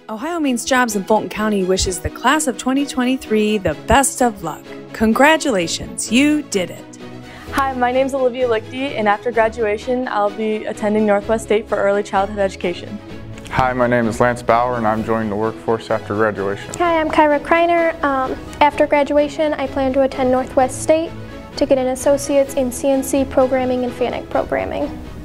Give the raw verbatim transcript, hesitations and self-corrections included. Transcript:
Ohio Means Jobs in Fulton County wishes the class of twenty twenty-three the best of luck. Congratulations, you did it. Hi, my name is Olivia Lichty, and after graduation, I'll be attending Northwest State for early childhood education. Hi, my name is Lance Bauer, and I'm joining the workforce after graduation. Hi, I'm Kyra Kreiner. Um, after graduation, I plan to attend Northwest State to get an associate's in C N C programming and FANUC programming.